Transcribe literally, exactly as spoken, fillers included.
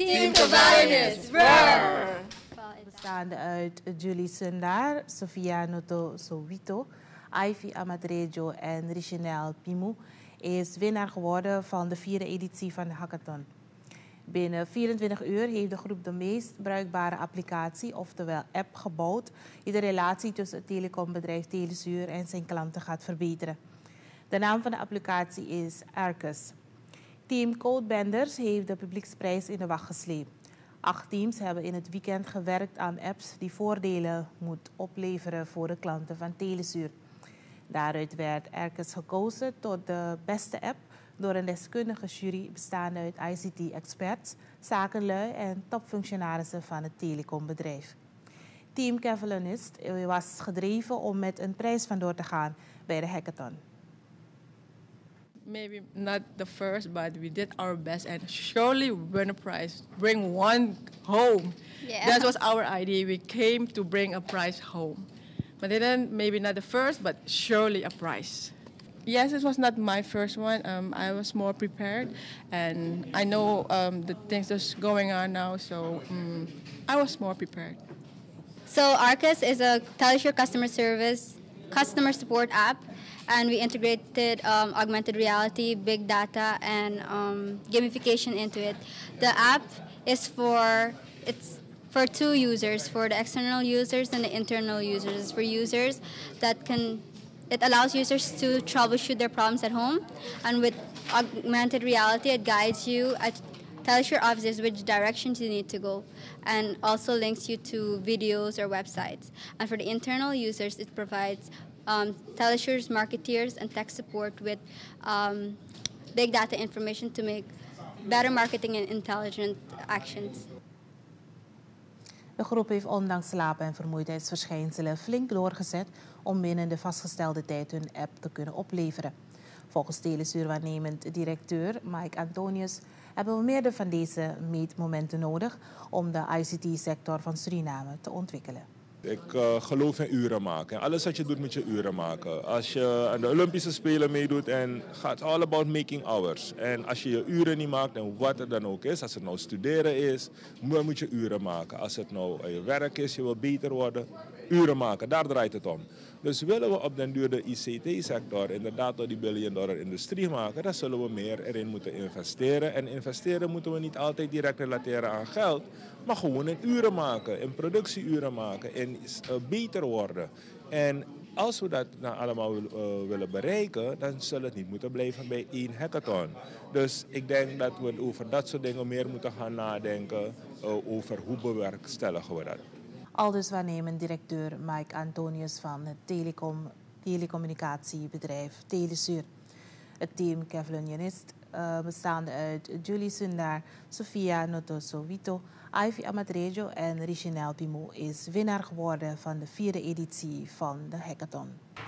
Team Cavallinus, roar! Bestaande uit Julie Sundar, Sofia Noto Sowito, Ivy Amatrejo en Richinel Pimou is winnaar geworden van de vierde editie van de hackathon. Binnen vierentwintig uur heeft de groep de meest bruikbare applicatie, oftewel app, gebouwd die de relatie tussen het telecombedrijf Telesuur en zijn klanten gaat verbeteren. De naam van de applicatie is Arcus. Team Codebenders heeft de publieksprijs in de wacht gesleept. Acht teams hebben in het weekend gewerkt aan apps die voordelen moet opleveren voor de klanten van Telesuur. Daaruit werd Arcus gekozen tot de beste app door een deskundige jury bestaande uit I C T-experts, zakenlui en topfunctionarissen van het telecombedrijf. Team Cavallinus was gedreven om met een prijs vandoor te gaan bij de hackathon. Maybe not the first, but we did our best and surely win a prize. Bring one home. Yeah. That was our idea. We came to bring a prize home. But then maybe not the first, but surely a prize. Yes, it was not my first one. Um, I was more prepared, and I know um, the things that's going on now, so um, I was more prepared. So Arcus is a Telesure customer service, customer support app, and we integrated um, augmented reality, big data, and um, gamification into it. The app is for it's for two users, for the external users and the internal users. It's for users that can. It allows users to troubleshoot their problems at home, and with augmented reality, it guides you, it tells your officers which directions you need to go, and also links you to videos or websites. And for the internal users, it provides um, Telesure's marketeers and tech support with um, big data information to make better marketing and intelligent actions. De groep heeft ondanks slapen- en vermoeidheidsverschijnselen flink doorgezet om binnen de vastgestelde tijd hun app te kunnen opleveren. Volgens Telesuur waarnemend directeur Mike Antonius hebben we meerdere van deze meetmomenten nodig om de I C T-sector van Suriname te ontwikkelen. Ik uh, geloof in uren maken. Alles wat je doet moet je uren maken. Als je aan de Olympische Spelen meedoet en gaat all about making hours. En als je je uren niet maakt en wat er dan ook is, als het nou studeren is, dan moet je uren maken. Als het nou je werk is, je wil beter worden, uren maken. Daar draait het om. Dus willen we op den duur de I C T-sector inderdaad door die billion dollar industrie maken, dan zullen we meer erin moeten investeren. En investeren moeten we niet altijd direct relateren aan geld, maar gewoon in uren maken, in productieuren maken, in uh, beter worden. En als we dat nou allemaal uh, willen bereiken, dan zal het niet moeten blijven bij één hackathon. Dus ik denk dat we over dat soort dingen meer moeten gaan nadenken, uh, over hoe bewerkstelligen we dat. Aldus waarnemend directeur Mike Antonius van het telecom, telecommunicatiebedrijf Telesuur. Het team Cavallinus, uh, bestaande uit Julie Sundar, Sofia Noto Sowito, Ivy Amatrejo en Richinel Pimou, is winnaar geworden van de vierde editie van de hackathon.